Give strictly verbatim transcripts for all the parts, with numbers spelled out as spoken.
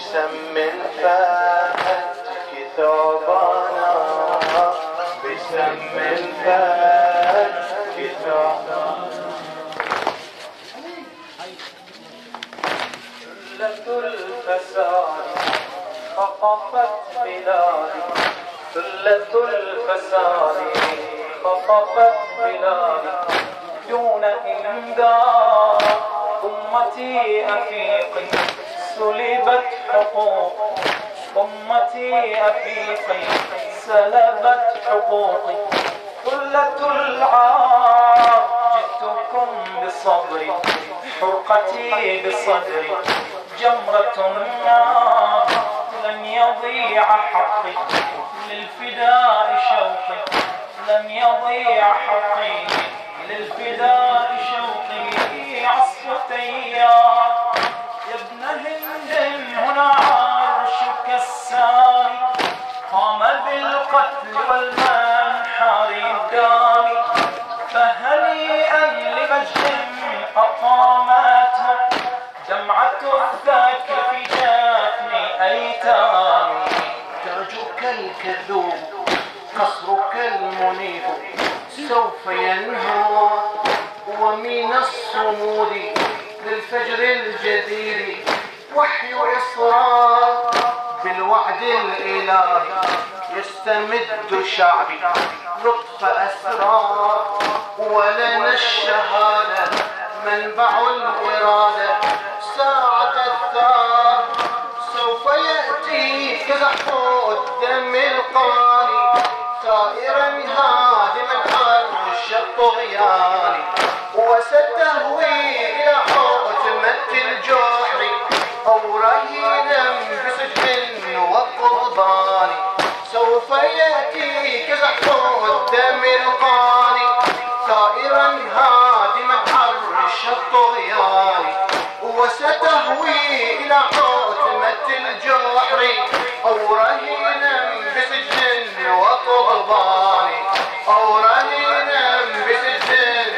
بسم فاتك ثوبانا بسم فاتك ثوبانا ثلة الفساد خطفت بلادي ثلة الفساد خطفت بلادي دون إمداد أمتي أفيقي سلبت حقوق أمتي أفيقي سلبت حقوقي ثلة العار جئتكم بصبري حرقتي بصدري جمرة النار لن يضيع حقي للفداء شوقي لن يضيع حقي للفداء شوقي عصف تيار يا ابن هند هنا عرشك السامي قام بالقتل والمنحر الدامي فهنيئا لمجد أقامته دمعة الذاكر في جفن أيتامي تاجك الكذوب قصرك المنيب سوف ينهار ومن الصمود للفجر الجدير وحي إصرار بالوعد الإلهي يستمد شعبي لطف أسرار ولنا الشهادة منبع الإرادة ساعة الثار سوف يأتي كزحف الدم القاني ثائرا هادما عرش الطغيان وستهوي إلى حوتمة الجحر أو رهينا بسجن وقربان سوف يأتي كزحف الدم القاني ثائرا هادما عرش الطغيان وستهوي إلى حوتمة الجحر أو رهينا بسجن وقربان أو رهينا بسجن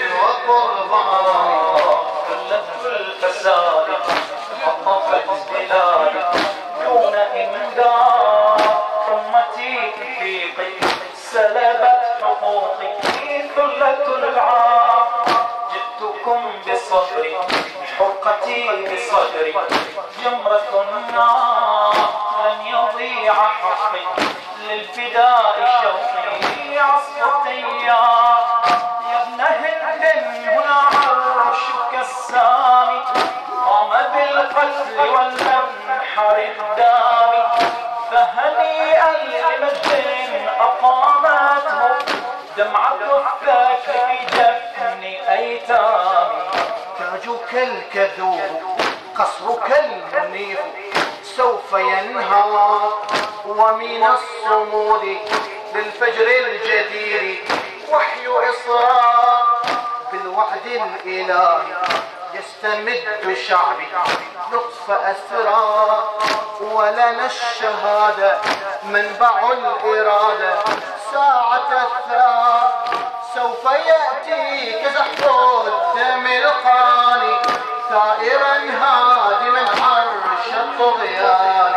وقربان ثلة الفساد خطفت بلادي دون إمداد أمتي أفيقي سلبت حقوقي ثلة العار جئتكم بصبري حرقتي بصدري جمرة النار لن يضيع حقي للفداء شوقي عصف تيار يا ابن هند هنا عرشك السامي قام بالقتل والمنحر الدامي فهنيئا لمجد أقامته دمعة الذاكر في جفن أيتامي تاجك الكذوب قصرك المنيف سوف ينهار ومن الصمود للفجر الجدير وحي إصرار بالوعد الإلهي يستمد شعبي لطف أسرار ولنا الشهادة منبع الإرادة ساعة الثار سوف يأتي كزحف الدم القاني ثائرا هادما عرش الطغيان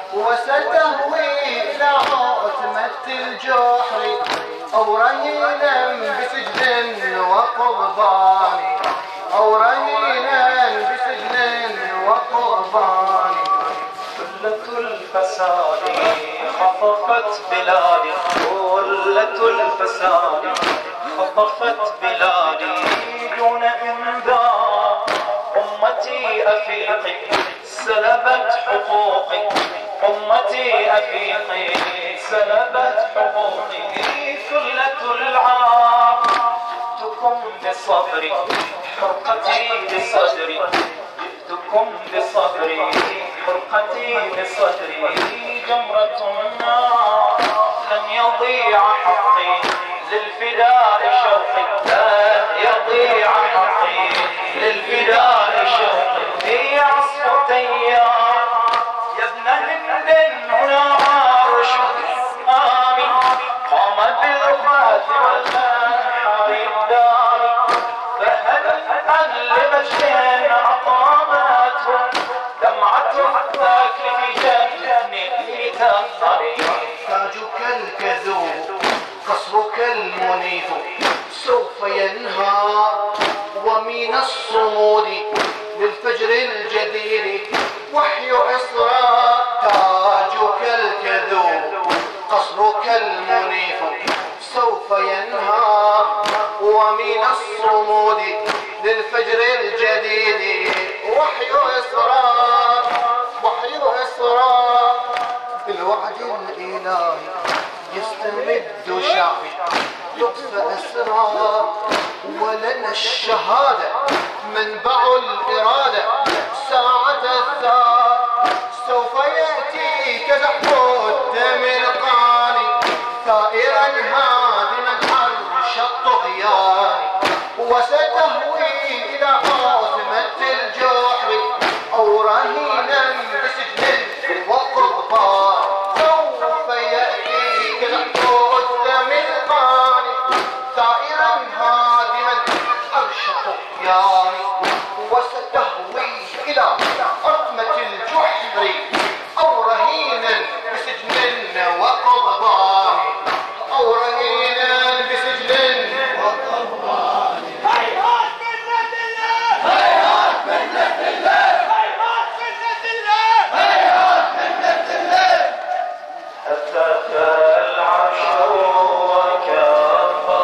وستهوي إلى عتمة الجحر أو رهينا بسجن وقربان أو رهينا بسجن وقربان ثلة الفساد خطفت بلادي ثلة الفساد خطفت بلادي دون إمداد أمتي أفيقي سلبت حقوقي أمتي أفيقي سلبت حقوقي ثلة العار جئتكم بصبري حرقتي بصدري جئتكم بصبري حرقتي بصدري جمرة النار لن يضيع حقي للفداء شوقي لن يضيع حقي للفداء شوقي في عصف تيار يا ابن هند هنا عرشك السامي قام بالقتل والمنحر الدامي فهنيئا لمجد أقامته دمعة الذاكر في الكذوب قصرك المنيف سوف ينهار، ومن الصمود للفجر الجديد وحي إسراء. تاجك الكذوب قصرك المنيف سوف ينهار، ومن الصمود للفجر الجديد وحي إسراء. وحي إسراء بالوعد الإلهي يستمد شعبي لطف أسرار، ولنا الشهادة منبع الإرادة ساعة الثار. سوف يأتي كزحف الدم القاني ثائرا هادما عرش الطغيان، وستهوي إلى عاصمة الجحر أو رهينا بسجن وقضبان. سوف يأتي كزحف الدم القاني ثائرا هادما عرش الطغيان، وستهوي إلى عاصمة الجحر أو رهينا بسجن وقضبان. أو رهينا بسجن وقضبان. هيهات منة الله، هيهات منة الله، هيهات منة الله، هيهات منة الله. هتك العرش وكفى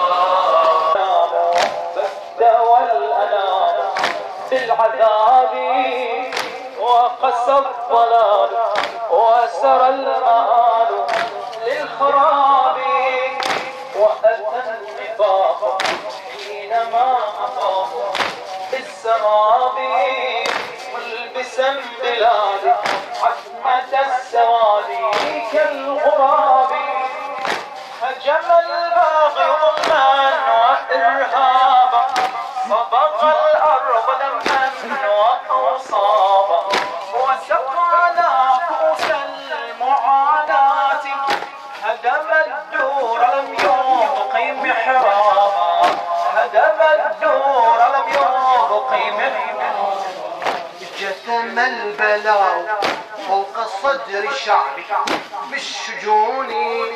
بدأ والأنام بالعذاب، وقسى الضلال وسرى المآل للخراب، وأتى النفاق حينما أفاق بالسراب، ملبسا بلاد عتمة السواد كالغراب. هجم الباغي ظلما وإرهابا، فبغى الأرض دما وأوصابا، وسقانا كؤوس المعاناة. هدم الدور لم يبق محرابا، هدم الدور لم يبق محرابا. جثم البلاء فوق صدر شعبي بالشجون،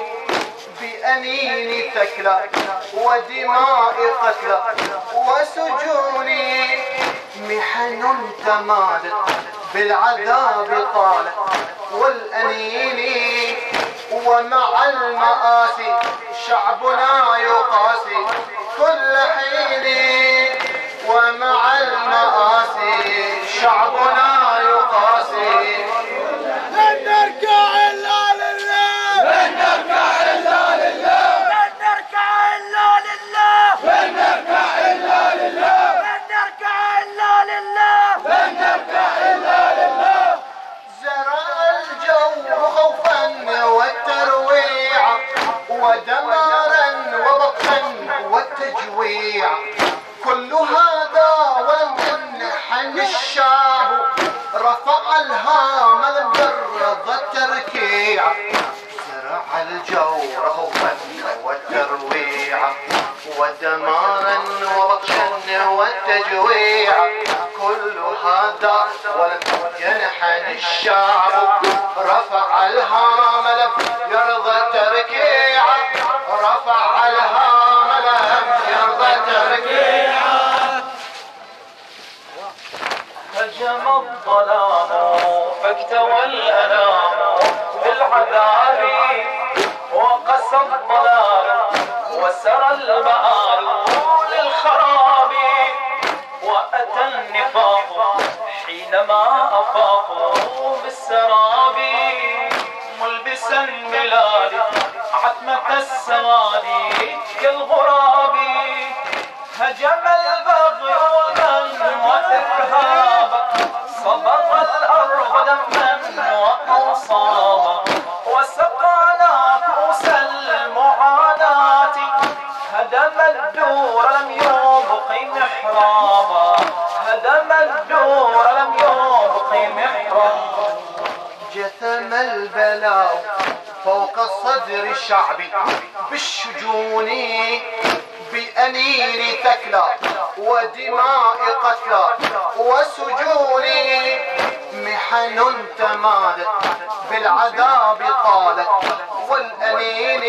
بأنين ثكلى ودماء قتلى وسجون. محن تمادت بالعذاب طالت والأنين، ومع المآسي شعبنا يقاسي كل حين. ومع المآسي شعبنا يقاسي. لن نركع إلا لله، لن نركع إلا لله، لن نركع إلا لله، لن نركع إلا لله، لن نركع إلا لله، لن نركع إلا لله. زرع الجو خوفا والترويع، ودمارا وبطشا والتجويع. كل هذا ولم يمنحن الشعب، رفع الهام لم يرضى التركيع. زرع الجور خوفا والترويع، ودمارا وبطشا والتجويع. كل هذا ولم ينحن الشعب، رفع الهام لم يرضى التركيع. رفع الهام لم يرضى التركيع. هجم الظلام فاكتوى الأنام بالعذاب، وقسى الضلال وسرى المآل للخراب. وأتى النفاق حينما أفاقوا بالسراب، ملبسا بلاد عتمة السواد كالغراب. هجم البغي ظلما وإرهابا، صبغ الأرض دما وأوصابا، وسقانا كؤوس المعاناة. هدم الدور لم يبق محرابا، هدم الدور لم يبق محرابا. جثم البلاء فوق صدر شعبي بالشجون، بأنين ثكلى ودماء قتلى وسجون. محن تمادت بالعذاب طالت والأنين،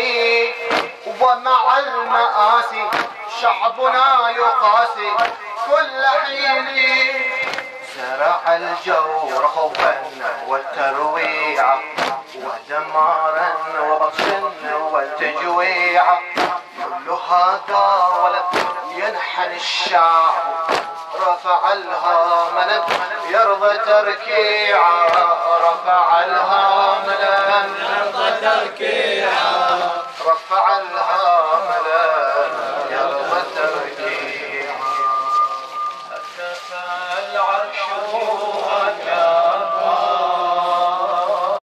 المآسي شعبنا يقاسي كل حين، زرع الجور خوفا والترويع ودمارا وبطشا والتجويع، كل هذا ولم ينحن الشعب، رفع الهام لم يرضى تركيعا، رفع الهام لم